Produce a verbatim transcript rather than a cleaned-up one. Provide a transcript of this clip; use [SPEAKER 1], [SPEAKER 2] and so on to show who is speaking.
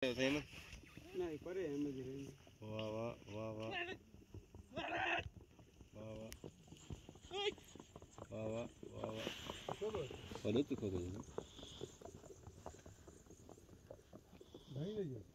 [SPEAKER 1] નહીં પરે એમ જ રહી.
[SPEAKER 2] વાહ વાહ વાહ વાહ વાહ વાહ વાહ વાહ વાહ વાહ પડે તો ખબર નહીં.
[SPEAKER 1] નહીં લઈ જાય.